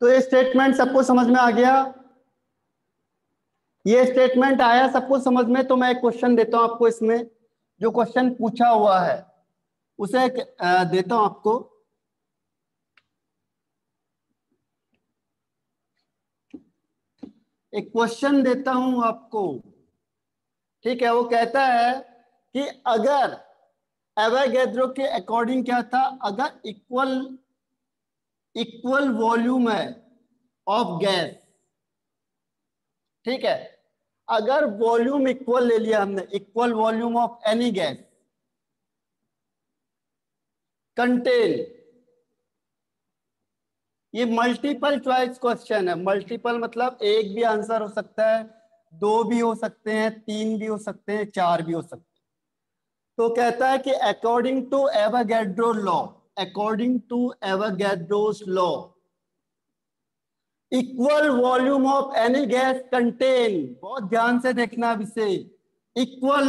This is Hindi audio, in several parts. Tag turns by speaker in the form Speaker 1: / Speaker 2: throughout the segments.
Speaker 1: तो ये स्टेटमेंट सबको समझ में आ गया? ये स्टेटमेंट आया सबको समझ में? तो मैं एक क्वेश्चन देता हूं आपको, इसमें जो क्वेश्चन पूछा हुआ है उसे देता हूं आपको। एक क्वेश्चन देता हूं आपको, ठीक है? वो कहता है कि अगर एवोगैड्रो के अकॉर्डिंग क्या था, अगर इक्वल वॉल्यूम है ऑफ गैस, ठीक है, अगर वॉल्यूम इक्वल ले लिया हमने, equal volume of any gas contain, ये मल्टीपल चॉइस क्वेश्चन है। मल्टीपल मतलब एक भी आंसर हो सकता है, दो भी हो सकते हैं, तीन भी हो सकते हैं, चार भी हो सकते हैं। तो कहता है कि according to Avogadro law, according to Avogadro's law, equal volume of any gas contain, बहुत ध्यान से देखना अब इसे, इक्वल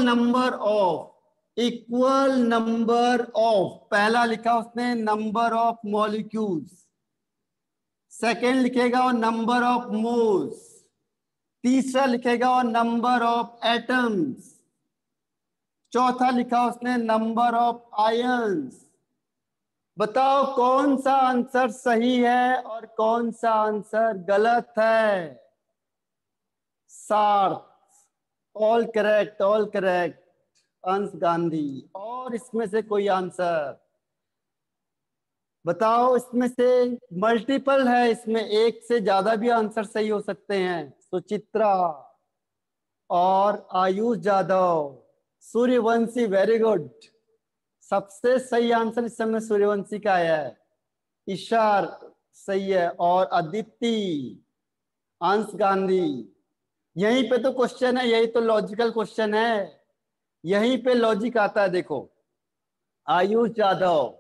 Speaker 1: नंबर ऑफ, पहला लिखा उसने नंबर ऑफ मॉलिक्यूल्स, सेकेंड लिखेगा और नंबर ऑफ मोल्स, तीसरा लिखेगा और नंबर ऑफ एटम्स, चौथा लिखा उसने नंबर ऑफ आयंस। बताओ कौन सा आंसर सही है और कौन सा आंसर गलत है? सार्थ, ऑल करेक्ट, ऑल करेक्ट, अंश गांधी। और इसमें से कोई आंसर बताओ, इसमें से मल्टीपल है, इसमें एक से ज्यादा भी आंसर सही हो सकते हैं। सुचित्रा और आयुष यादव, सूर्यवंशी, वेरी गुड। सबसे सही आंसर इस समय सूर्यवंशी का आया है। ईशार सही है, और अदिति, अंश गांधी। यहीं पे तो क्वेश्चन है, यही तो लॉजिकल क्वेश्चन है, यहीं पे लॉजिक आता है। देखो आयुष यादव,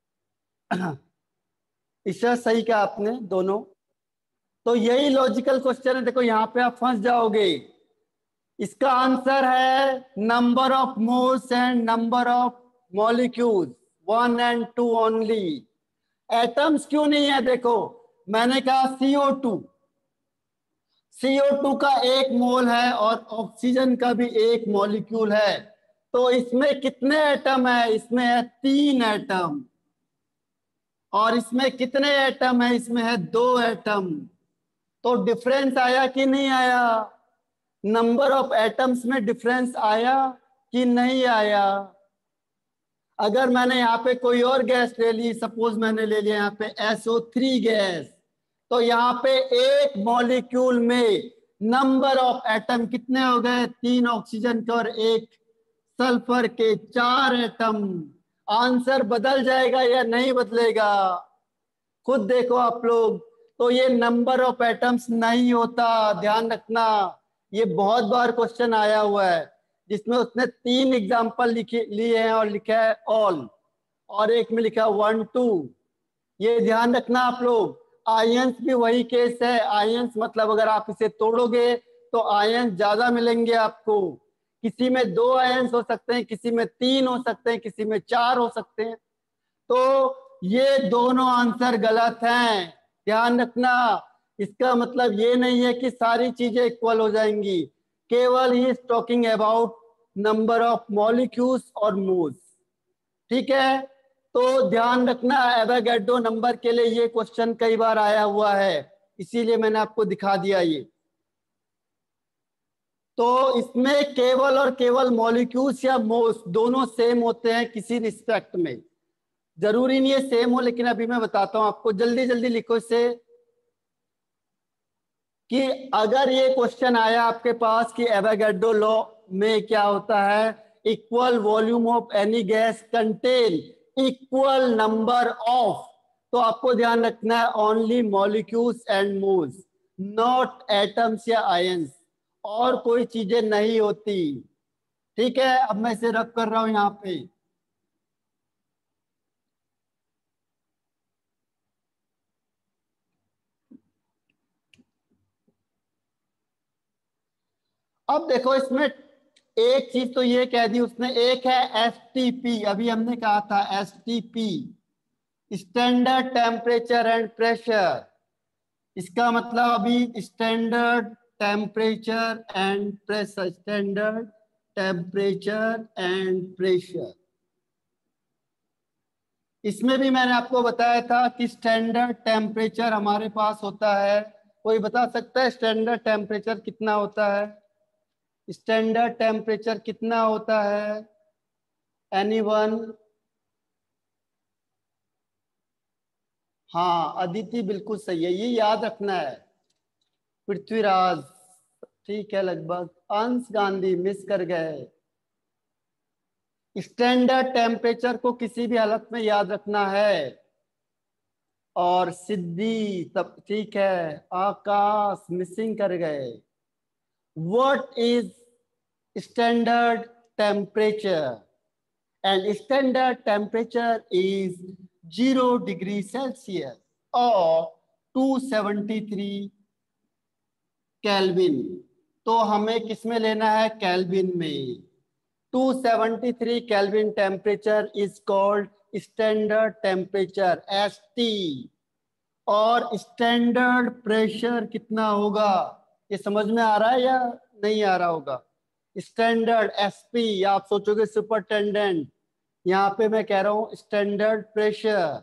Speaker 1: ईशा सही कहा आपने दोनों, तो यही लॉजिकल क्वेश्चन है। देखो यहाँ पे आप फंस जाओगे। इसका आंसर है number of moles and number of molecules, 1 and 2 only. Atoms क्यों नहीं है? देखो मैंने कहा CO2 का एक मोल है और ऑक्सीजन का भी एक मॉलिक्यूल है, तो इसमें कितने एटम है? इसमें है 3 एटम। और इसमें कितने एटम है? इसमें है 2 एटम। तो डिफरेंस आया कि नहीं आया? नंबर ऑफ एटम्स में डिफरेंस आया कि नहीं आया? अगर मैंने यहाँ पे कोई और गैस ले ली, सपोज मैंने ले लिया यहाँ पे SO3 गैस, तो यहाँ पे एक मॉलिक्यूल में नंबर ऑफ एटम कितने हो गए? 3 ऑक्सीजन के और 1 सल्फर के, 4 एटम। आंसर बदल जाएगा या नहीं बदलेगा? खुद देखो आप लोग। तो ये नंबर ऑफ एटम्स नहीं होता, ध्यान रखना। ये बहुत बार क्वेश्चन आया हुआ है जिसमें उसने 3 एग्जाम्पल लिए हैं और लिखा है ऑल, और एक में लिखा 1 2। ये ध्यान रखना आप लोग। आयंस भी वही केस है। आयंस मतलब अगर आप इसे तोड़ोगे तो आयंस ज्यादा मिलेंगे आपको। किसी में 2 आयंस हो सकते हैं, किसी में 3 हो सकते हैं, किसी में 4 हो सकते हैं। तो ये दोनों आंसर गलत हैं, ध्यान रखना। इसका मतलब ये नहीं है कि सारी चीजें इक्वल हो जाएंगी, केवल he is talking about number of molecules और मोल्स, ठीक है? तो ध्यान रखना, एवोगैड्रो नंबर के लिए ये क्वेश्चन कई बार आया हुआ है, इसीलिए मैंने आपको दिखा दिया ये। तो इसमें केवल और केवल मॉलिक्यूल्स या मोल्स दोनों सेम होते हैं किसी रिस्पेक्ट में। जरूरी नहीं है सेम हो, लेकिन अभी मैं बताता हूं आपको। जल्दी जल्दी लिखो इसे, कि अगर ये क्वेश्चन आया आपके पास कि एवोगैड्रो लॉ में क्या होता है, equal volume of any gas contain equal number of, तो आपको ध्यान रखना है only molecules and moles, not atoms या आयंस, और कोई चीजें नहीं होती, ठीक है? अब मैं इसे रब कर रहा हूं यहां पे। अब देखो इसमें एक चीज तो ये कह दी उसने, एक है STP, अभी हमने कहा था STP, standard temperature and pressure. इसका मतलब अभी standard temperature and pressure, standard temperature and pressure. इसमें भी मैंने आपको बताया था कि स्टैंडर्ड टेम्परेचर हमारे पास होता है, कोई बता सकता है स्टैंडर्ड टेम्परेचर कितना होता है? स्टैंडर्ड टेम्परेचर कितना होता है? एनीवन? हाँ अदिति बिल्कुल सही है, ये याद रखना है। पृथ्वीराज ठीक है लगभग। अंश गांधी मिस कर गए। स्टैंडर्ड टेम्परेचर को किसी भी हालत में याद रखना है। और सिद्धि तब ठीक है। आकाश मिसिंग कर गए। What is standard temperature? And standard temperature is 0 degree Celsius और 273 केल्विन। तो हमें किसमें लेना है? केल्विन में। 273 Kelvin temperature is called standard temperature ST। और स्टैंडर्ड प्रेशर कितना होगा? ये समझ में आ रहा है या नहीं आ रहा होगा? स्टैंडर्ड SP, आप सोचोगे सुपरटेंडेंट, यहाँ पे मैं कह रहा हूं स्टैंडर्ड प्रेशर।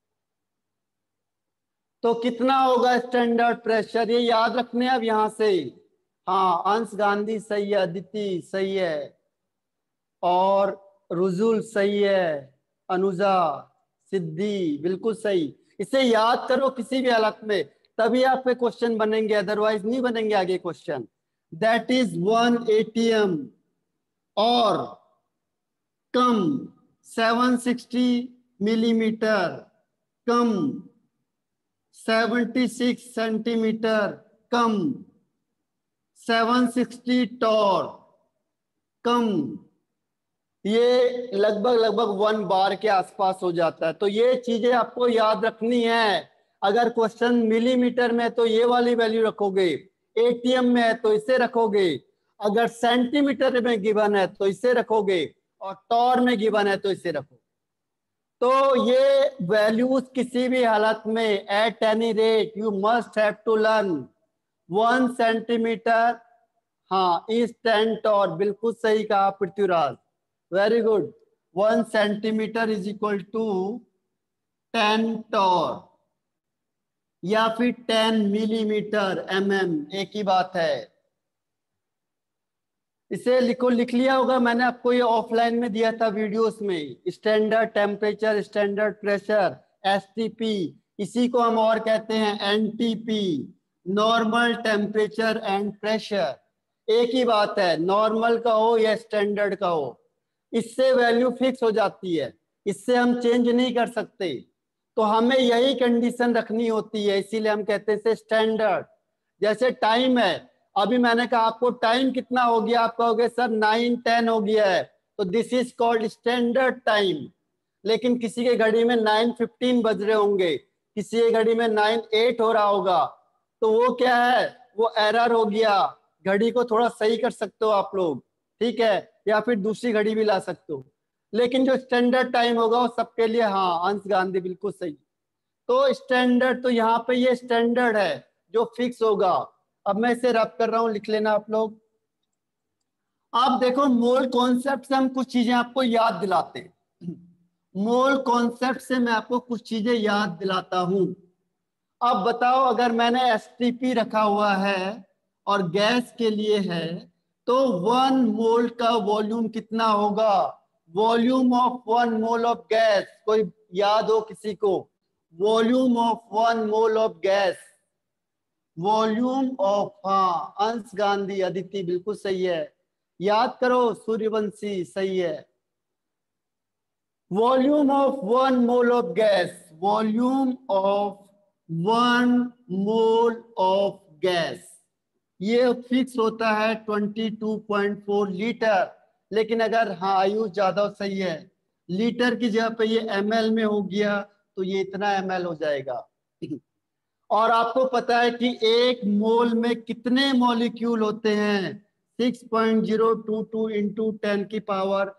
Speaker 1: तो कितना होगा स्टैंडर्ड प्रेशर? ये याद रखने अब यहां से। हाँ अंश गांधी सही है, अदिति सही है, और रुजुल सही है, अनुजा, सिद्धि बिल्कुल सही। इसे याद करो किसी भी हालत में, तभी आप पे क्वेश्चन बनेंगे, अदरवाइज नहीं बनेंगे आगे क्वेश्चन। दैट इज 1 ATM और cum 760 millimetre, cum 76 centimetre, cum 760 torr, cum ये लगभग लगभग 1 बार के आसपास हो जाता है। तो ये चीजें आपको याद रखनी है। अगर क्वेश्चन मिलीमीटर में है तो ये वाली वैल्यू रखोगे, ATM में है तो इसे रखोगे, अगर सेंटीमीटर में गिवन है तो इसे रखोगे, और टॉर में गिवन है तो इसे रखोगे। तो ये वैल्यूज किसी भी हालत में, at any rate you must have to learn. 1 centimetre हाँ इज 10 टॉर, बिल्कुल सही कहा Prithviraj, very good. 1 centimetre is equal to 10 torr, या फिर 10 मिलीमीटर एक ही बात है। इसे लिखो, लिख लिया होगा मैंने आपको, ये ऑफलाइन में दिया था वीडियोस में। Standard temperature, standard pressure STP, इसी को हम और कहते हैं NTP, normal temperature and pressure. एक ही बात है, नॉर्मल का हो या स्टैंडर्ड का हो, इससे वैल्यू फिक्स हो जाती है, इससे हम चेंज नहीं कर सकते। तो हमें यही कंडीशन रखनी होती है, इसीलिए हम कहते हैं स्टैंडर्ड। जैसे टाइम है, अभी मैंने कहा आपको टाइम कितना हो गया, आप कहोगे सर 9:10 हो गया है, तो this is called standard time. लेकिन किसी के घड़ी में 9:15 बज रहे होंगे, किसी के घड़ी में 9:08 हो रहा होगा, तो वो क्या है? वो एरर हो गया। घड़ी को थोड़ा सही कर सकते हो आप लोग, ठीक है, या फिर दूसरी घड़ी भी ला सकते हो। लेकिन जो स्टैंडर्ड टाइम होगा वो सबके लिए, हाँ अंश गांधी बिल्कुल सही। तो स्टैंडर्ड, तो यहाँ पे ये स्टैंडर्ड है जो फिक्स होगा। अब मैं इसे रब कर रहा हूं, लिख लेना आप लोग। आप देखो मोल कॉन्सेप्ट से हम कुछ चीजें आपको याद दिलाते हैं। मोल कॉन्सेप्ट से मैं आपको कुछ चीजें याद दिलाता हूं। अब बताओ, अगर मैंने STP रखा हुआ है और गैस के लिए है, तो 1 मोल का वॉल्यूम कितना होगा? Volume of 1 mole of gas, कोई याद हो किसी को? Volume of 1 mole of gas, volume of, हाँ अंश गांधी, अदिति बिल्कुल सही है, याद करो, सूर्यवंशी सही है। Volume of 1 mole of gas, volume of 1 mole of gas, ये फिक्स होता है 22.4 लीटर। लेकिन अगर हाँ आयुष ज्यादा सही है, लीटर की जगह पे ये ml में हो गया, तो ये इतना ml हो जाएगा। और आपको पता है कि 1 मोल में कितने मॉलिक्यूल होते हैं? 6.022 इंटू 10 की पावर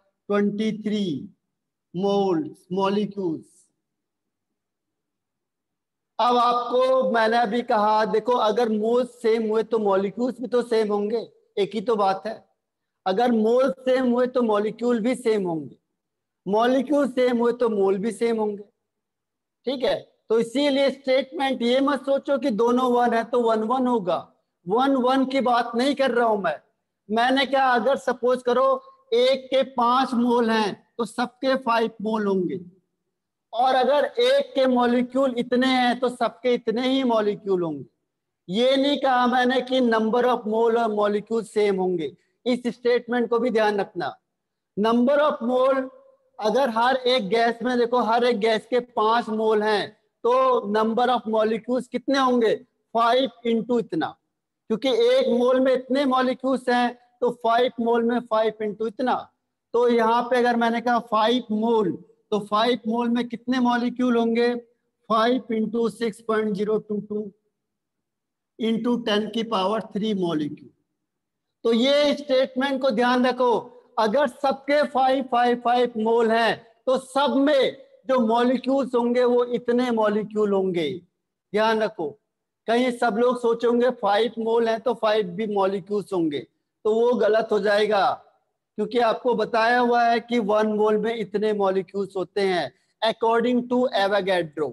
Speaker 1: 23 मोल्स, मॉलिक्यूल्स। अब आपको मैंने अभी कहा, देखो अगर मोल सेम हुए तो मॉलिक्यूल्स भी तो सेम होंगे, एक ही तो बात है। अगर मोल सेम हुए तो मॉलिक्यूल भी सेम होंगे, मॉलिक्यूल सेम हुए तो मोल भी सेम होंगे, ठीक है। तो इसीलिए स्टेटमेंट ये मत सोचो कि दोनों वन है तो वन वन होगा, वन वन की बात नहीं कर रहा हूं मैं। मैंने कहा अगर सपोज करो एक के 5 मोल हैं तो सबके 5 मोल होंगे, और अगर एक के मॉलिक्यूल इतने हैं तो सबके इतने ही मॉलिक्यूल होंगे। ये नहीं कहा मैंने कि नंबर ऑफ मोल और मॉलिक्यूल सेम होंगे, इस स्टेटमेंट को भी ध्यान रखना। नंबर ऑफ मोल, अगर हर एक गैस में देखो हर एक गैस के 5 मोल हैं तो नंबर ऑफ मॉलिक्यूल्स कितने होंगे, 5 इंटू इतना, क्योंकि एक मोल में इतने मॉलिक्यूल्स हैं तो 5 मोल में 5 इंटू इतना। तो यहाँ पे अगर मैंने कहा 5 मोल तो 5 मोल में कितने मॉलिक्यूल होंगे, 5 इंटू 6.022 इंटू 10⁻³ मॉलिक्यूल। तो ये स्टेटमेंट को ध्यान रखो, अगर सबके 5 मोल हैं तो सब में जो मॉलिक्यूल्स होंगे वो इतने मॉलिक्यूल होंगे। ध्यान रखो, कहीं सब लोग सोचेंगे 5 मोल हैं तो 5 भी मॉलिक्यूल्स होंगे, तो वो गलत हो जाएगा, क्योंकि आपको बताया हुआ है कि 1 मोल में इतने मॉलिक्यूल्स होते हैं अकॉर्डिंग टू एवोगैड्रो।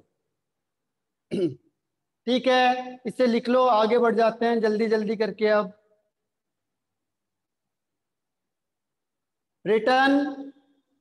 Speaker 1: ठीक है, इसे लिख लो, आगे बढ़ जाते हैं जल्दी जल्दी करके। अब रिटर्न,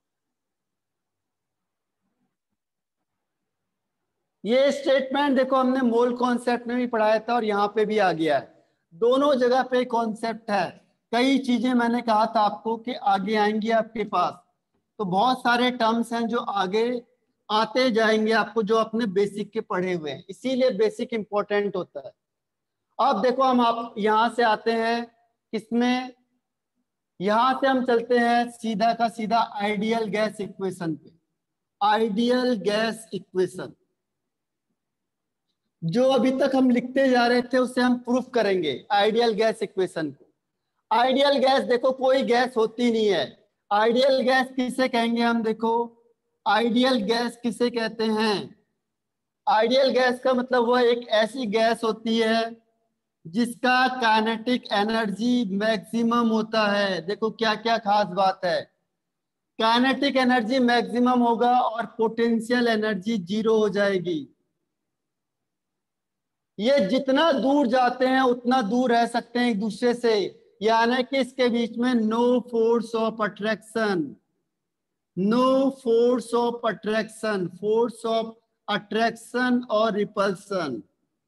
Speaker 1: ये स्टेटमेंट देखो हमने मोल कॉन्सेप्ट में भी पढ़ाया था और यहाँ पे भी आ गया है, दोनों जगह पे कॉन्सेप्ट है। कई चीजें मैंने कहा था आपको कि आगे आएंगी आपके पास, तो बहुत सारे टर्म्स हैं जो आगे आते जाएंगे आपको, जो अपने बेसिक के पढ़े हुए हैं, इसीलिए बेसिक इंपॉर्टेंट होता है। अब देखो हम आप यहां से आते हैं किसमें, यहां से हम चलते हैं सीधा का सीधा आइडियल गैस इक्वेशन पे। आइडियल गैस इक्वेशन जो अभी तक हम लिखते जा रहे थे उससे हम प्रूफ करेंगे आइडियल गैस इक्वेशन को। आइडियल गैस देखो कोई गैस होती नहीं है, आइडियल गैस किसे कहेंगे हम, देखो आइडियल गैस किसे कहते हैं। आइडियल गैस का मतलब वह एक ऐसी गैस होती है जिसका काइनेटिक एनर्जी मैक्सिमम होता है। देखो क्या क्या खास बात है, काइनेटिक एनर्जी मैक्सिमम होगा और पोटेंशियल एनर्जी 0 हो जाएगी। ये जितना दूर जाते हैं उतना दूर रह सकते हैं एक दूसरे से, यानी कि इसके बीच में no force of attraction, no force of attraction, force of attraction और रिपल्सन,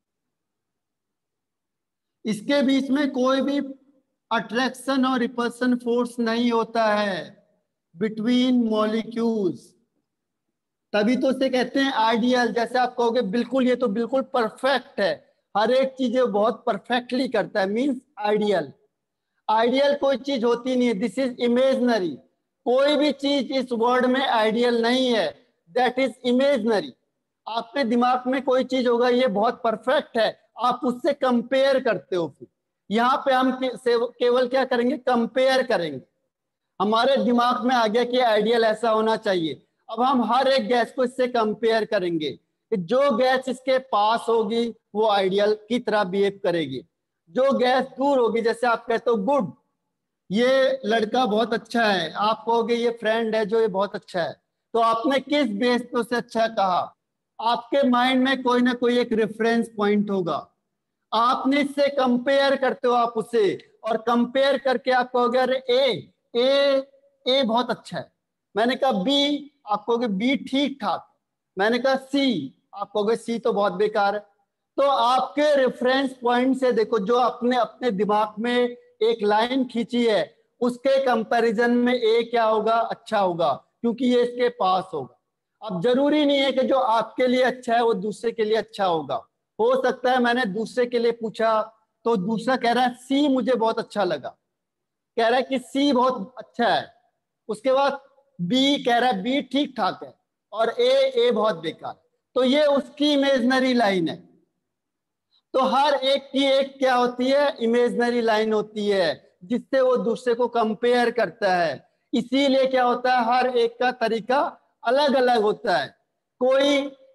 Speaker 1: इसके बीच में कोई भी अट्रैक्शन और रिपल्सन फोर्स नहीं होता है बिटवीन मॉलिक्यूल्स, तभी तो उसे कहते हैं आइडियल। जैसे आप कहोगे बिल्कुल ये तो बिल्कुल परफेक्ट है, हर एक चीज बहुत परफेक्टली करता है, मींस आइडियल। आइडियल कोई चीज होती नहीं है, दिस इज इमेजनरी। कोई भी चीज इस वर्ल्ड में आइडियल नहीं है, दैट इज इमेजनरी। आपके दिमाग में कोई चीज होगा ये बहुत परफेक्ट है, आप उससे कंपेयर करते हो, फिर यहाँ पे हम केवल क्या करेंगे, कंपेयर करेंगे। हमारे दिमाग में आ गया कि आइडियल ऐसा होना चाहिए, अब हम हर एक गैस को इससे कंपेयर करेंगे कि जो गैस इसके पास होगी वो आइडियल की तरह बिहेव करेगी, जो गैस दूर होगी, जैसे आप कहते हो गुड, ये लड़का बहुत अच्छा है, आप कहोगे ये फ्रेंड है जो ये बहुत अच्छा है, तो आपने किस बेस पे उसे अच्छा कहा, आपके माइंड में कोई ना कोई एक रेफरेंस पॉइंट होगा, आपने इससे कंपेयर करते हो आप उसे, और कंपेयर करके आप कहोगे अरे ए बहुत अच्छा है, मैंने कहा बी, आप कहोगे बी ठीक ठाक, मैंने कहा सी, आप कहोगे सी तो बहुत बेकार है। तो आपके रेफरेंस पॉइंट से देखो, जो आपने अपने दिमाग में एक लाइन खींची है उसके कंपैरिजन में ए क्या होगा, अच्छा होगा, क्योंकि ये इसके पास होगा। अब जरूरी नहीं है कि जो आपके लिए अच्छा है वो दूसरे के लिए अच्छा होगा, हो सकता है मैंने दूसरे के लिए पूछा तो दूसरा कह रहा है सी मुझे बहुत अच्छा लगा, कह रहा है कि सी बहुत अच्छा है, उसके बाद बी कह रहा है बी ठीक ठाक है, और ए बहुत बेकार, तो ये उसकी इमेजनरी लाइन है। तो हर एक की एक क्या होती है, इमेजनरी लाइन होती है जिससे वो दूसरे को कंपेयर करता है। इसीलिए क्या होता है, हर एक का तरीका अलग अलग होता है। कोई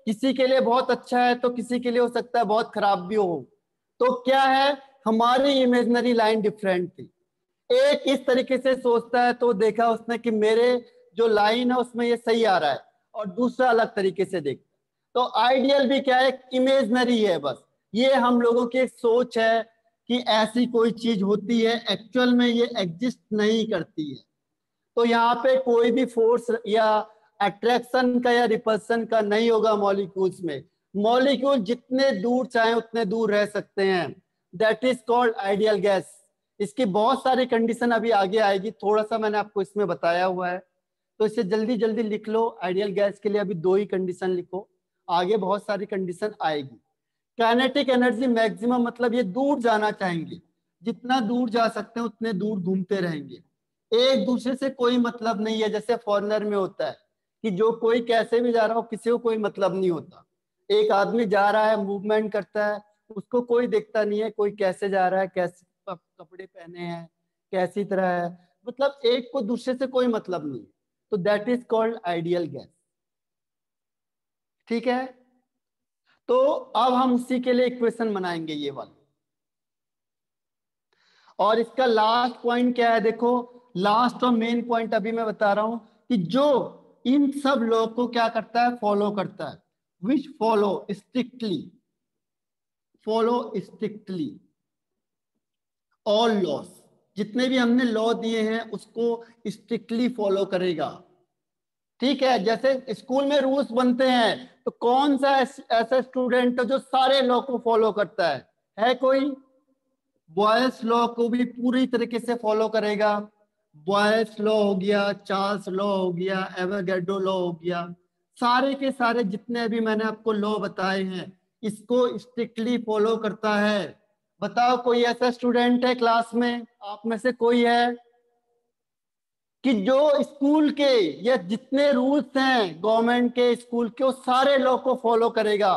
Speaker 1: किसी के लिए बहुत अच्छा है तो किसी के लिए हो सकता है बहुत खराब भी हो। तो क्या है, हमारी इमेजिनरी लाइन डिफरेंट थी। एक इस तरीके से सोचता है तो देखा उसने कि मेरे जो लाइन है उसमें ये सही आ रहा है, और दूसरा अलग तरीके से देखता है। तो आइडियल भी क्या है, इमेजिनरी है बस। ये हम लोगों की एक सोच है कि ऐसी कोई चीज होती है, एक्चुअल में ये एग्जिस्ट नहीं करती है। तो यहाँ पे कोई भी फोर्स या अट्रैक्शन का या रिपल्सन का नहीं होगा मॉलिक्यूल्स में। मॉलिक्यूल जितने दूर चाहे उतने दूर रह सकते हैं। That is called ideal gas. इसकी बहुत सारी कंडीशन अभी आगे आएगी, थोड़ा सा मैंने आपको इसमें बताया हुआ है, तो इसे जल्दी जल्दी लिख लो। आइडियल गैस के लिए अभी 2 ही कंडीशन लिखो, आगे बहुत सारी कंडीशन आएगी। काइनेटिक एनर्जी मैक्सिमम, मतलब ये दूर जाना चाहेंगे, जितना दूर जा सकते हैं उतने दूर घूमते रहेंगे। एक दूसरे से कोई मतलब नहीं है, जैसे फॉरेनर में होता है कि जो कोई कैसे भी जा रहा हो, किसी को कोई मतलब नहीं होता। एक आदमी जा रहा है, मूवमेंट करता है, उसको कोई देखता नहीं है कोई कैसे जा रहा है, कैसे कपड़े पहने हैं, कैसी तरह है, मतलब एक को दूसरे से कोई मतलब नहीं। तो that is called ideal gas. ठीक है, तो अब हम उसी के लिए इक्वेशन बनाएंगे ये वाला। और इसका लास्ट पॉइंट क्या है, देखो लास्ट और मेन पॉइंट अभी मैं बता रहा हूं कि जो इन सब लॉ को क्या करता है, फॉलो करता है। Which follow strictly all laws. जितने भी हमने लॉ दिए हैं उसको स्ट्रिक्टली फॉलो करेगा। ठीक है, जैसे स्कूल में रूल्स बनते हैं तो कौन सा ऐसा स्टूडेंट है जो सारे लॉ को फॉलो करता है कोई? बॉयस लॉ को भी पूरी तरीके से फॉलो करेगा। बॉयस लॉ हो गया, चार्ल्स लॉ हो गया, एवोगैड्रो लॉ हो गया, सारे के सारे जितने भी मैंने आपको लॉ बताए हैं इसको स्ट्रिक्टली फॉलो करता है। बताओ कोई ऐसा स्टूडेंट है क्लास में, आप में से कोई है कि जो स्कूल के या जितने रूल्स हैं गवर्नमेंट के, स्कूल के, वो सारे लॉ को फॉलो करेगा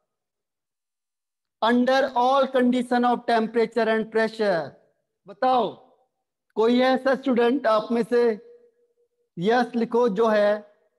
Speaker 1: under all condition of temperature and pressure? बताओ कोई है ऐसा स्टूडेंट आप में से? यस लिखो जो है,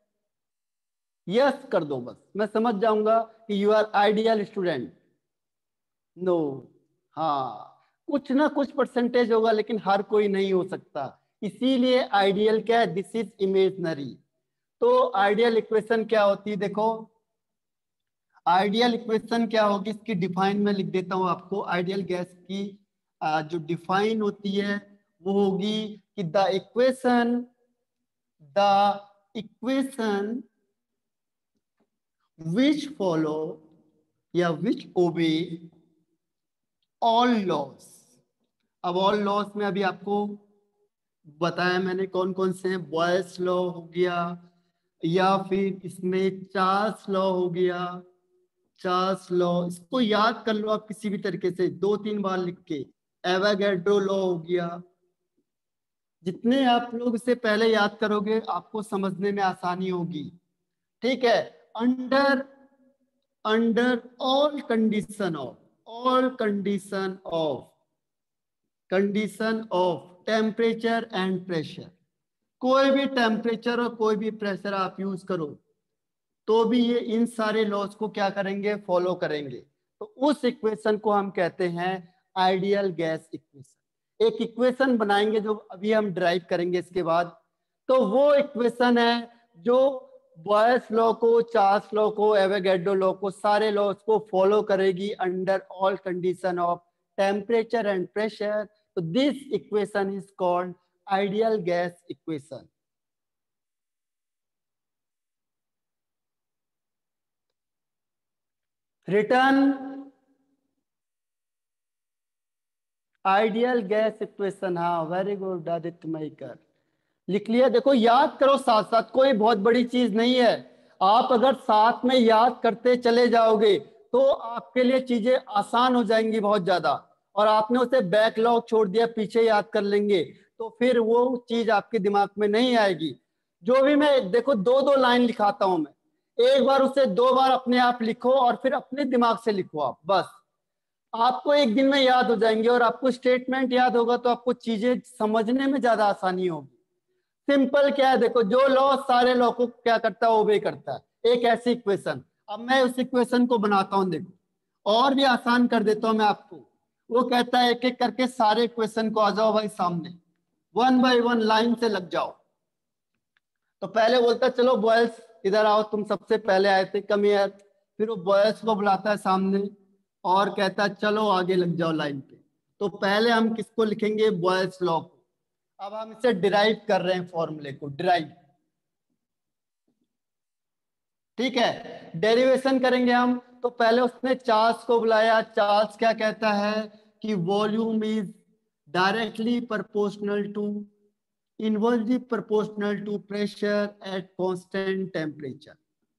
Speaker 1: यस कर दो, बस मैं समझ जाऊंगा कि you are ideal student. No, हाँ कुछ ना कुछ परसेंटेज होगा लेकिन हर कोई नहीं हो सकता, इसीलिए आइडियल क्या है, दिस इज इमेजनरी। तो आइडियल इक्वेशन क्या होती है, देखो आइडियल इक्वेशन क्या होगी, इसकी डिफाइन में लिख देता हूं आपको। आइडियल गैस की जो डिफाइन होती है वो होगी कि द इक्वेशन विच फॉलो या विच ओबे ऑल लॉस। अब ऑल लॉस में अभी आपको बताया मैंने कौन कौन से हैं। बॉयस लॉ हो गया, या फिर इसमें चार्ल्स लॉ हो गया। चार्ल्स लॉ इसको याद कर लो आप किसी भी तरीके से 2-3 बार लिख के। एवोगैड्रो लॉ हो गया। जितने आप लोग इसे पहले याद करोगे आपको समझने में आसानी होगी। ठीक है, under under all condition of temperature and pressure, कोई भी टेम्परेचर और कोई भी प्रेशर आप यूज करो तो भी ये इन सारे लॉज को क्या करेंगे, फॉलो करेंगे। तो उस इक्वेशन को हम कहते हैं आइडियल गैस इक्वेशन। एक इक्वेशन बनाएंगे जो अभी हम ड्राइव करेंगे इसके बाद। तो वो इक्वेशन है जो बॉयस लॉ को, चार्ल्स लॉ को, एवोगैड्रो लॉ को, सारे लॉज को फॉलो करेगी under all condition of temperature and pressure. तो this equation is called ideal gas equation. Return ideal gas equation, हाँ वेरी गुड आदित्य मईकर, लिख लिया। देखो याद करो साथ साथ, कोई बहुत बड़ी चीज नहीं है। आप अगर साथ में याद करते चले जाओगे तो आपके लिए चीजें आसान हो जाएंगी बहुत ज्यादा। और आपने उसे बैकलॉग छोड़ दिया, पीछे याद कर लेंगे तो फिर वो चीज आपके दिमाग में नहीं आएगी। जो भी मैं देखो 2-2 लाइन लिखाता हूं मैं, एक बार उसे 2 बार अपने आप लिखो और फिर अपने दिमाग से लिखो आप, बस आपको एक दिन में याद हो जाएंगे। और आपको स्टेटमेंट याद होगा तो आपको चीजें समझने में ज्यादा आसानी होगी। सिंपल क्या है, देखो जो लॉ सारे लॉ को क्या करता है, ओबे करता है। एक ऐसी इक्वेशन, अब मैं उस इक्वेशन को बनाता हूं, देखो और भी आसान कर देता हूं मैं आपको। वो कहता है एक एक करके सारे इक्वेशन को आ जाओ भाई सामने, वन बाय वन लाइन से लग जाओ। तो पहले बोलता है चलो बॉयज इधर आओ, तुम सबसे पहले आए थे, कम हियर। फिर वो बॉयज को बुलाता है सामने और कहता है चलो आगे लग जाओ लाइन पे। तो पहले हम किसको लिखेंगे, बॉयज लॉ को। अब हम इसे डिराइव कर रहे हैं, फॉर्मूले को डिराइव, ठीक है। डेरिवेशन करेंगे हम। तो पहले उसने चार्ल्स को बुलाया। चार्ल्स क्या कहता है कि volume is directly proportional to, inversely proportional to pressure at constant temperature.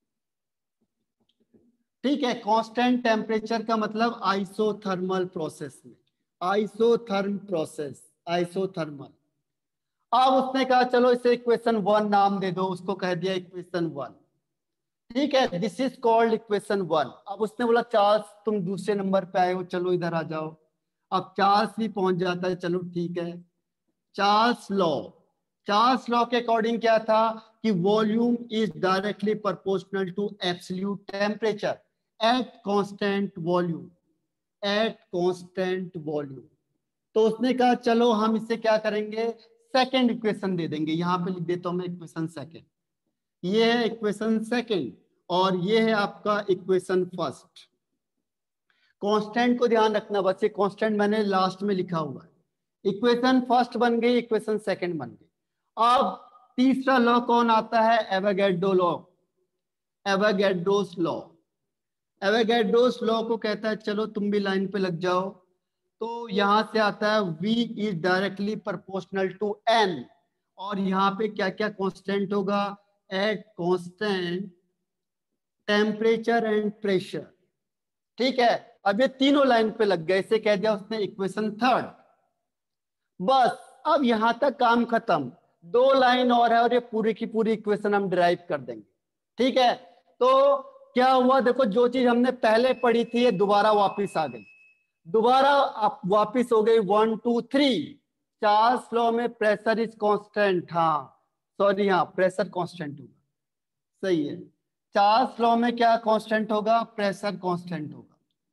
Speaker 1: ठीक है, कांस्टेंट टेम्परेचर का मतलब आइसोथर्मल प्रोसेस में, आइसोथर्म प्रोसेस, आइसोथर्मल। अब उसने कहा चलो इसे इक्वेशन 1 नाम दे दो, उसको कह दिया इक्वेशन 1। ठीक है, दिस इज कॉल्ड इक्वेशन 1। अब उसने बोला चार्ल्स तुम दूसरे नंबर पे आए हो, चलो इधर आ जाओ। अब चार्ल्स भी पहुंच जाता है, चलो ठीक है। चार्ल्स लॉ, चार्ल्स लॉ के अकॉर्डिंग क्या था कि volume is directly proportional to absolute temperature at constant volume, at constant volume. तो उसने कहा चलो हम इसे क्या करेंगे, सेकंड इक्वेशन दे देंगे। यहां पे लिख देता हूं मैं इक्वेशन सेकंड। ये है इक्वेशन सेकंड और ये है आपका इक्वेशन फर्स्ट। कांस्टेंट को ध्यान रखना बस, ये कांस्टेंट मैंने लास्ट में लिखा हुआ है। इक्वेशन फर्स्ट बन गई, इक्वेशन सेकंड बन गई। अब तीसरा लॉ कौन आता है, Avogadro law, Avogadro's law. Avogadro's law को कहता है चलो तुम भी लाइन पे लग जाओ। तो यहां से आता है V is directly proportional to N, और यहाँ पे क्या क्या कांस्टेंट होगा, at constant temperature and pressure. ठीक है, अब ये तीनों लाइन पे लग गए, इसे कह दिया उसने इक्वेशन थर्ड। बस अब यहां तक काम खत्म, 2 लाइन और है और ये पूरी की पूरी इक्वेशन हम डिराइव कर देंगे। ठीक है, तो क्या हुआ देखो, जो चीज हमने पहले पढ़ी थी ये दोबारा वापिस आ गई, दोबारा वापिस हो गई 1 2 3। चार्ल्स लॉ में प्रेशर इज कांस्टेंट, हाँ सॉरी, हाँ प्रेशर कांस्टेंट होगा, सही है। चार्ल्स लॉ में क्या कांस्टेंट होगा, प्रेशर कांस्टेंट होगा।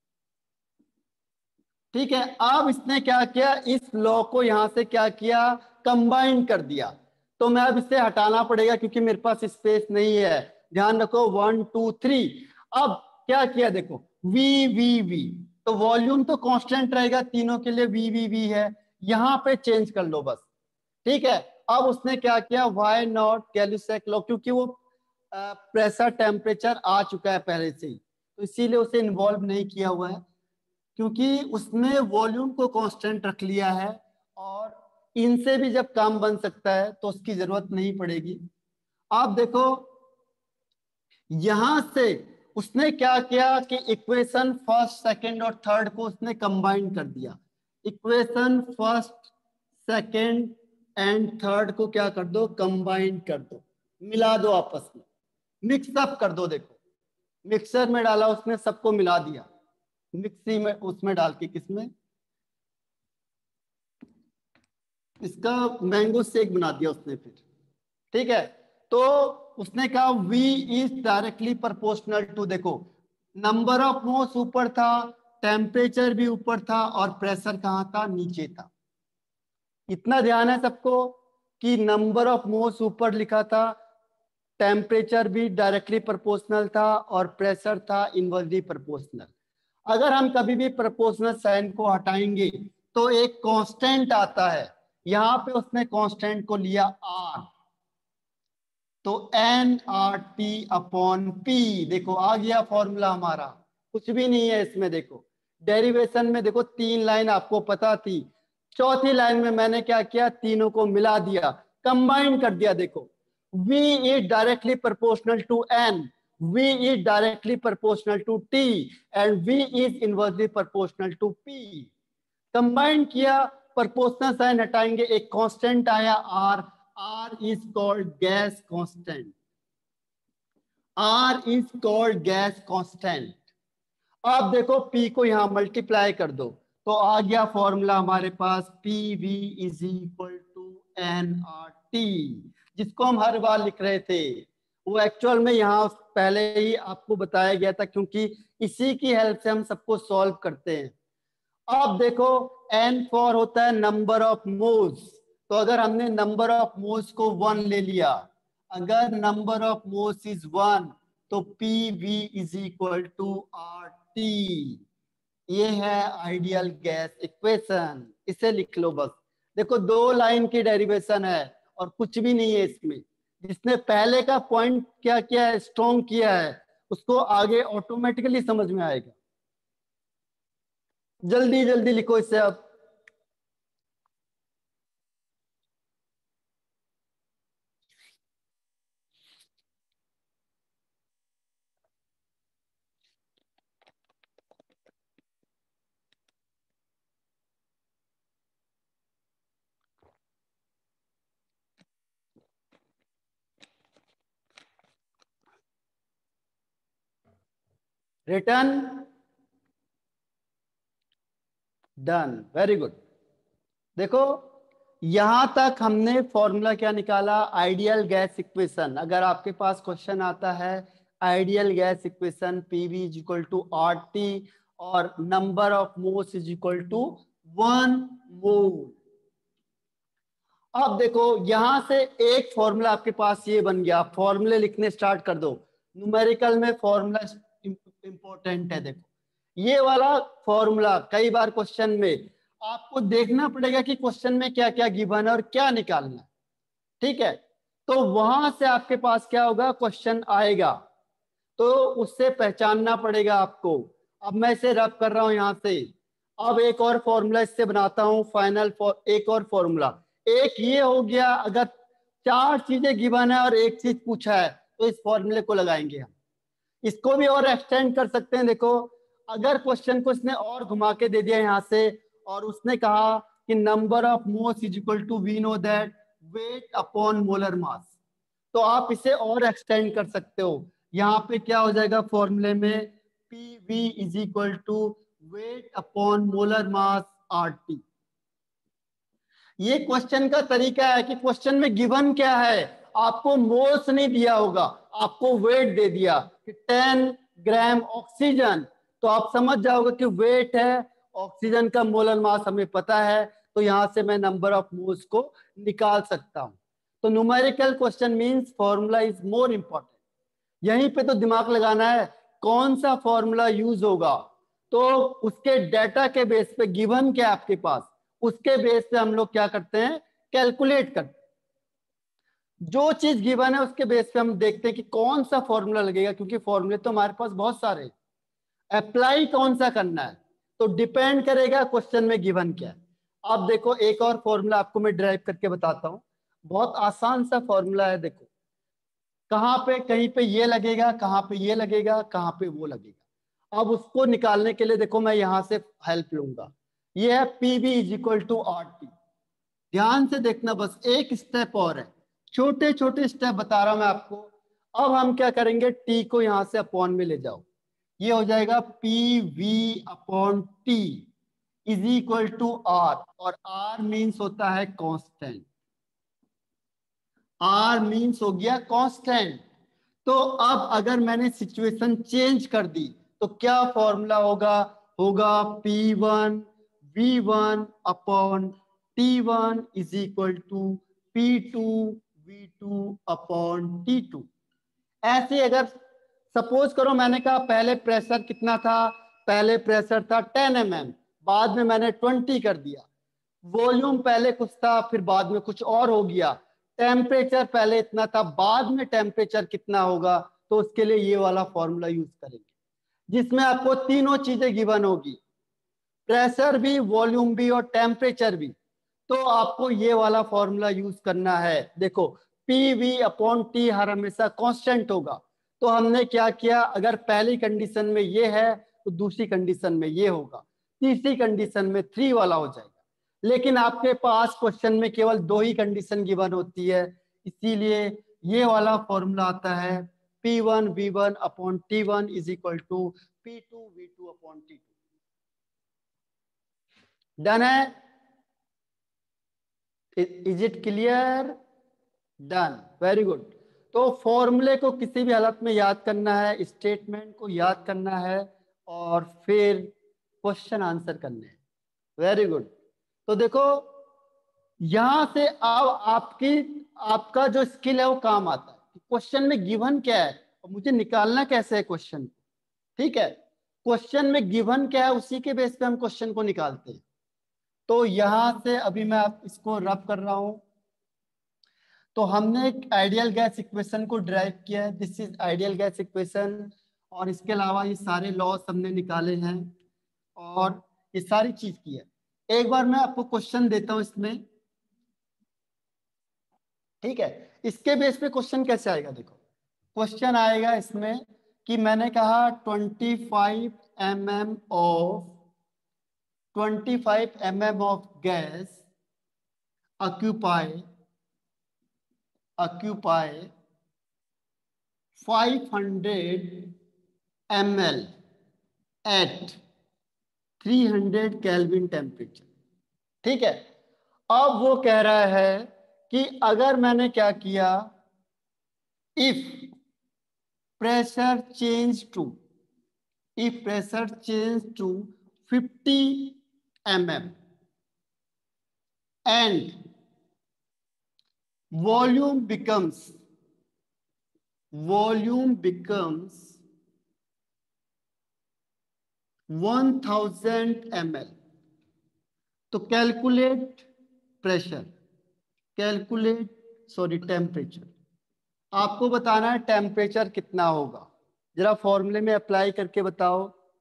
Speaker 1: ठीक है, अब इसने क्या किया, इस लॉ को यहां से क्या किया, कंबाइन कर दिया। तो मैं अब इसे हटाना पड़ेगा क्योंकि मेरे पास स्पेस नहीं है। ध्यान रखो 1 2 3। अब क्या किया देखो, वी वी वी, तो वॉल्यूम तो कांस्टेंट रहेगा तीनों के लिए, वी वी वी है, यहां पे चेंज कर लो बस। ठीक है, अब उसने क्या किया, वाई नॉट गैल्यूसेक लॉ, क्योंकि वो प्रेशर टेम्परेचर आ चुका है पहले से ही, तो इसीलिए उसे इन्वॉल्व नहीं किया हुआ है, क्योंकि उसने वॉल्यूम को कांस्टेंट रख लिया है और इनसे भी जब काम बन सकता है तो उसकी जरूरत नहीं पड़ेगी। आप देखो यहां से उसने क्या किया कि इक्वेशन फर्स्ट सेकंड और थर्ड को उसने कंबाइन कर दिया। Equation first second and third को क्या कर दो, कंबाइन कर दो, मिला दो आपस में, मिक्सअप कर दो। देखो मिक्सर में डाला उसने, सबको मिला दिया, मिक्सी में उसमें डाल के, किसमें, इसका मैंगो शेक बना दिया उसने फिर। ठीक है, तो उसने कहा V is directly proportional to, देखो नंबर ऑफ मोल्स ऊपर था, टेम्परेचर भी ऊपर था और प्रेशर कहां था, नीचे था। इतना ध्यान है सबको कि नंबर ऑफ मोल्स ऊपर लिखा था, टेम्परेचर भी डायरेक्टली प्रोपोर्शनल था और प्रेशर था इनवर्सली प्रोपोर्शनल। अगर हम कभी भी प्रोपोर्शनल साइन को हटाएंगे तो एक कांस्टेंट आता है, यहां पे उसने कांस्टेंट को लिया R, तो nRT/P। देखो आ गया फॉर्मूला हमारा, कुछ भी नहीं है इसमें। देखो डेरिवेशन में देखो 3 लाइन आपको पता थी, चौथी लाइन में मैंने क्या किया, तीनों को मिला दिया, कंबाइन कर दिया। देखो V is directly proportional to N, V is directly proportional to T and V is inversely proportional to P। Combine किया, प्रोपोर्शनल साइन हटाएंगे, एक कांस्टेंट आया R, R is called gas constant, R is called gas constant। अब देखो P को यहां मल्टीप्लाई कर दो तो आ गया फॉर्मूला हमारे पास, PV is equal to nRT, जिसको हम हर बार लिख रहे थे वो एक्चुअल में यहाँ पहले ही आपको बताया गया था, क्योंकि इसी की हेल्प से हम सबको सॉल्व करते हैं। अब देखो N4 होता है नंबर ऑफ मोल्स। तो अगर हमने नंबर ऑफ मोल्स को 1 ले लिया, अगर नंबर ऑफ मोल्स इज 1, तो PV is equal to RT। ये है आइडियल गैस इक्वेशन, इसे लिख लो बस। देखो 2 लाइन की डेरिवेशन है और कुछ भी नहीं है इसमें। जिसने पहले का पॉइंट क्या किया है, स्ट्रॉन्ग किया है, उसको आगे ऑटोमेटिकली समझ में आएगा। जल्दी जल्दी लिखो इसे अब। Return, done, very good. देखो यहां तक हमने फॉर्मूला क्या निकाला, आइडियल गैस इक्वेशन। अगर आपके पास क्वेश्चन आता है ideal gas equation PV is equal to R T और number of moles is equal to 1 mole. अब देखो यहां से एक फॉर्मूला आपके पास ये बन गया, फॉर्मूले लिखने स्टार्ट कर दो। न्यूमेरिकल में फॉर्मूला इंपॉर्टेंट है। देखो ये वाला फॉर्मूला कई बार क्वेश्चन में आपको देखना पड़ेगा कि क्वेश्चन में क्या क्या गिवन है और क्या निकालना है, ठीक है। तो वहां से आपके पास क्या होगा, क्वेश्चन आएगा, तो उससे पहचानना पड़ेगा आपको। अब मैं इसे रब कर रहा हूं यहां से। अब एक और फॉर्मूला इससे बनाता हूं, फाइनल एक और फॉर्मूला। एक ये हो गया, अगर 4 चीजें गिवन है और एक चीज पूछा है तो इस फॉर्मूले को लगाएंगे हम। इसको भी और एक्सटेंड कर सकते हैं। देखो अगर क्वेश्चन को इसने और घुमा के दे दिया यहां से और उसने कहा कि number of moles is equal to we know that weight upon molar mass, तो आप इसे और एक्सटेंड कर सकते हो। यहाँ पे क्या हो जाएगा फॉर्मूले में, P V is equal to weight upon molar mass R T. ये क्वेश्चन का तरीका है कि क्वेश्चन में गिवन क्या है, आपको मोल्स नहीं दिया होगा, आपको वेट दे दिया कि 10 ग्राम ऑक्सीजन, तो आप समझ जाओगे कि वेट है, ऑक्सीजन का मोलर मास हमें पता है, तो यहां से मैं नंबर ऑफ मोल्स को निकाल सकता हूं। तो numerical question means formula is more important. यहीं पे तो दिमाग लगाना है, कौन सा फॉर्मूला यूज होगा। तो उसके डेटा के बेस पे, गिवन क्या आपके पास, उसके बेस पे हम लोग क्या करते हैं, कैलकुलेट करते हैं। जो चीज गिवन है उसके बेस पे हम देखते हैं कि कौन सा फॉर्मूला लगेगा, क्योंकि फॉर्मूले तो हमारे पास बहुत सारे, अप्लाई कौन सा करना है तो डिपेंड करेगा क्वेश्चन में गिवन क्या है। अब देखो एक और फॉर्मूला आपको मैं ड्राइव करके बताता हूं, बहुत आसान सा फॉर्मूला है। देखो कहाँ पे, कहीं पे ये लगेगा, कहाँ पे ये लगेगा, कहाँ पे वो लगेगा। अब उसको निकालने के लिए देखो मैं यहां से हेल्प लूंगा। ये है P V is equal to R T. ध्यान से देखना, बस एक स्टेप और है, छोटे छोटे स्टेप बता रहा हूं मैं आपको। अब हम क्या करेंगे, टी को यहां से अपॉन में ले जाओ, ये हो जाएगा P V upon T is equal to R, और आर मीन्स होता है कांस्टेंट। आर मीन्स हो गया कांस्टेंट। तो अब अगर मैंने सिचुएशन चेंज कर दी तो क्या फॉर्मूला होगा, होगा P1 V1 upon T1 is equal to P2 V2 upon T2। ऐसे अगर सपोज करो मैंने कहा पहले प्रेशर कितना था, पहले प्रेशर था 10 mm, बाद में मैंने 20 कर दिया। वॉल्यूम पहले कुछ था फिर बाद में कुछ और हो गया। टेम्परेचर पहले इतना था, बाद में टेम्परेचर कितना होगा, तो उसके लिए ये वाला फॉर्मूला यूज करेंगे, जिसमें आपको तीनों चीजें गिवन होगी, प्रेशर भी, वॉल्यूम भी और टेम्परेचर भी। तो आपको ये वाला फॉर्मूला यूज करना है। देखो पी वी अपॉन टी हर हमेशा कांस्टेंट होगा। तो हमने क्या किया, अगर पहली कंडीशन में ये है तो दूसरी कंडीशन में ये होगा, तीसरी कंडीशन में 3 वाला हो जाएगा। लेकिन आपके पास क्वेश्चन में केवल 2 ही कंडीशन गिवन होती है, इसीलिए ये वाला फॉर्मूला आता है P1 V1 upon T1 is equal to P2 V2 upon T2। Done है, is it clear, done, very good. तो फॉर्मूले को किसी भी हालत में याद करना है, स्टेटमेंट को याद करना है और फिर क्वेश्चन आंसर करने हैं। Very good. तो देखो यहां से अब आपका जो स्किल है वो काम आता है। क्वेश्चन में गिवन क्या है और मुझे निकालना कैसे है क्वेश्चन। ठीक है, क्वेश्चन में गिवन क्या है उसी के बेस पे हम क्वेश्चन को निकालते हैं। तो यहां से अभी मैं आप इसको रब कर रहा हूं। तो हमने एक आइडियल गैस इक्वेशन को ड्राइव किया है, this is ideal gas equation. और इसके अलावा ये सारे लॉस हमने निकाले हैं और ये सारी चीज की है। एक बार मैं आपको क्वेश्चन देता हूं इसमें, ठीक है। इसके बेस पे क्वेश्चन कैसे आएगा, देखो क्वेश्चन आएगा इसमें कि मैंने कहा 25 mm of 25 mm of gas occupy 500 ml at 300 kelvin temperature. ठीक है, अब वो कह रहा है कि अगर मैंने क्या किया, if pressure change to 50 mm and volume becomes 1000 ml, तो कैलकुलेट टेम्परेचर। आपको बताना है टेम्परेचर कितना होगा, जरा फॉर्मूले में अप्लाई करके बताओ।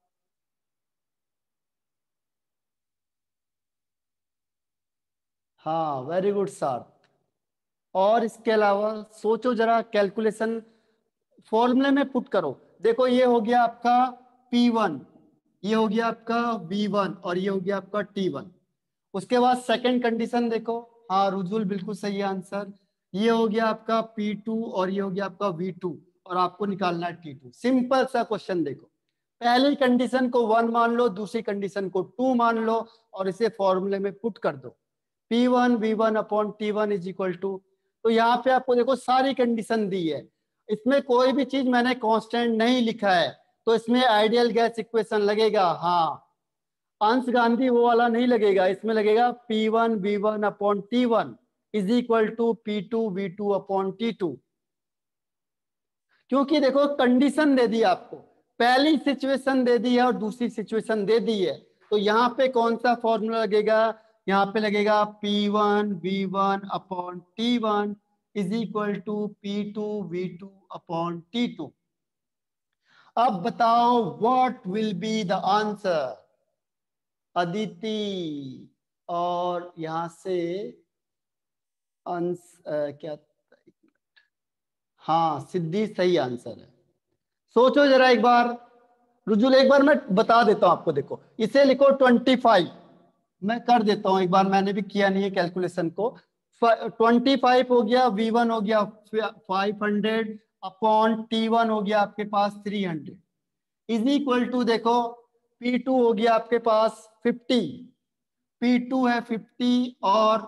Speaker 1: हाँ वेरी गुड सर। और इसके अलावा सोचो जरा, कैलकुलेशन फॉर्मूले में पुट करो। देखो ये हो गया आपका P1, ये हो गया आपका V1 और ये हो गया आपका T1। उसके बाद सेकंड कंडीशन देखो, हाँ रुजुल बिल्कुल सही आंसर। ये हो गया आपका P2 और ये हो गया आपका V2 और आपको निकालना है T2। सिंपल सा क्वेश्चन। देखो पहली कंडीशन को 1 मान लो, दूसरी कंडीशन को 2 मान लो और इसे फॉर्मूले में पुट कर दो। P1 V1 upon T1 is equal to, तो यहाँ पे आपको देखो सारी कंडीशन दी है, इसमें कोई भी चीज मैंने कांस्टेंट नहीं लिखा है, तो इसमें आइडियल गैस इक्वेशन लगेगा। हाँ अंश गांधी वो वाला नहीं लगेगा, इसमें लगेगा P1 V1 upon T1 is equal to P2 V2 upon T2। क्योंकि देखो कंडीशन दे दी आपको, पहली सिचुएशन दे दी है और दूसरी सिचुएशन दे दी है, तो यहाँ पे कौन सा फॉर्मूला लगेगा, यहाँ पे लगेगा P1 V1 upon T1 is equal to P2 V2 upon T2। अब बताओ what will be the answer Aditi. और यहां से क्या, हाँ सिद्धि सही आंसर है। सोचो जरा एक बार, रुजुल एक बार मैं बता देता हूं आपको। देखो इसे लिखो 25, मैं कर देता हूं एक बार, मैंने भी किया नहीं है कैलकुलेशन को। 25 हो गया, V1 हो गया 500 अपॉन T1 हो गया आपके पास 300 इज इक्वल टू, देखो P2 हो गया आपके पास 50, P2 है 50 और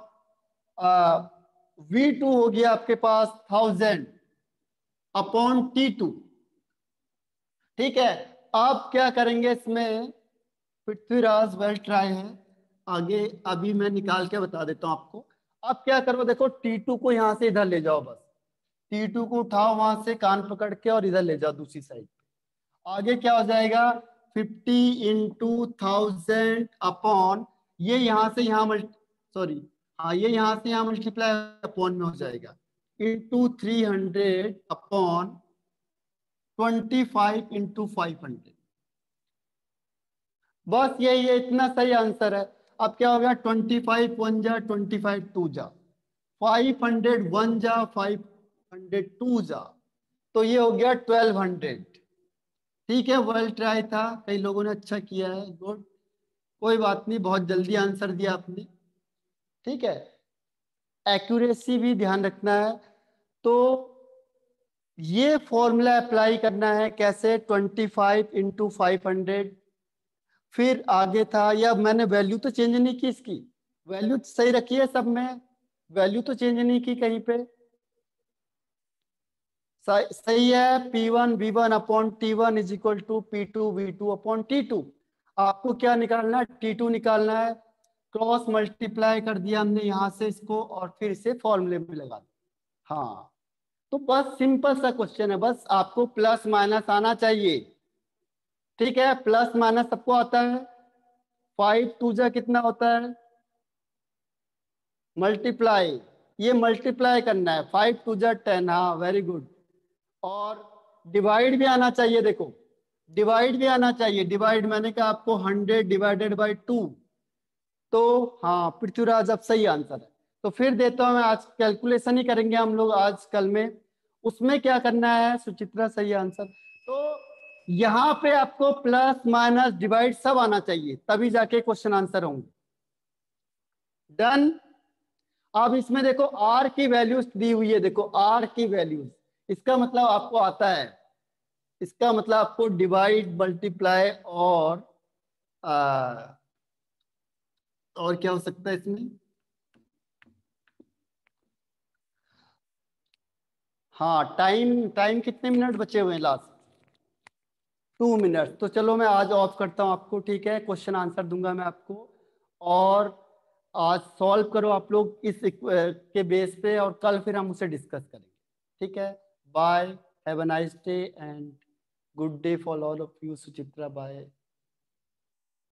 Speaker 1: V2 हो गया आपके पास 1000 अपॉन T2। ठीक है, आप क्या करेंगे इसमें, पृथ्वीराज वेल ट्राई है आगे, अभी मैं निकाल के बता देता हूं आपको। आप क्या करो, देखो T2 को यहां से इधर ले जाओ, बस T2 को उठाओ वहां से कान पकड़ के और इधर ले जाओ दूसरी साइड। आगे क्या हो जाएगा, 50 इंटू 1000 अपॉन, ये यहां से यहाँ सॉरी, हाँ ये यहां से यहाँ मल्टीप्लाई अपॉन में हो जाएगा, इंटू 300 अपॉन 25 इंटू 500। बस यही है, इतना सही आंसर है। अब क्या हो गया, 25 1 जा 25 2 जा 500 1 जा 500 2 जा, तो ये हो गया 1200। ठीक है वेल ट्राई था, कई लोगों ने अच्छा किया है, गुड। कोई बात नहीं, बहुत जल्दी आंसर दिया आपने। ठीक है, एक्यूरेसी भी ध्यान रखना है। तो ये फॉर्मूला अप्लाई करना है कैसे, 25 इंटू 500। फिर आगे था, या मैंने वैल्यू तो चेंज नहीं की, इसकी वैल्यू सही रखी है सब में, वैल्यू तो चेंज नहीं की कहीं पे। सही है। P1 V1 upon T1 is equal to P2 V2 upon T2। आपको क्या निकालना है? T2 निकालना है। क्रॉस मल्टीप्लाई कर दिया हमने यहाँ से इसको, और फिर इसे फॉर्मूले में लगा दिया। हाँ, तो बस सिंपल सा क्वेश्चन है, बस आपको प्लस माइनस आना चाहिए। ठीक है, प्लस माइनस सबको आता है। 5 टू जा कितना होता है? मल्टीप्लाई, ये मल्टीप्लाई करना है। 5 टू जा 10। हाँ, वेरी गुड। और डिवाइड भी आना चाहिए। देखो, डिवाइड भी आना चाहिए। डिवाइड मैंने कहा आपको 100 डिवाइडेड बाई 2। तो हाँ, पृथ्वीराज अब सही आंसर है। तो फिर देता हूं मैं, आज कैलकुलेशन ही करेंगे हम लोग आज कल में। उसमें क्या करना है? सुचित्रा सही आंसर। तो यहाँ पे आपको प्लस माइनस डिवाइड सब आना चाहिए, तभी जाके क्वेश्चन आंसर होंगे। डन। अब इसमें देखो आर की वैल्यूज दी हुई है। देखो आर की वैल्यूज, इसका मतलब आपको आता है। इसका मतलब आपको डिवाइड मल्टीप्लाई और क्या हो सकता है इसमें? हाँ, टाइम टाइम कितने मिनट बचे हुए हैं लास्ट? 2 मिनट। तो चलो मैं आज ऑफ करता हूँ आपको, ठीक है? क्वेश्चन आंसर दूंगा मैं आपको, और आज सॉल्व करो आप लोग इस के बेस पे, और कल फिर हम उसे डिस्कस करेंगे। ठीक है, bye, have a nice day and good day for all of you. Suchitra, bye.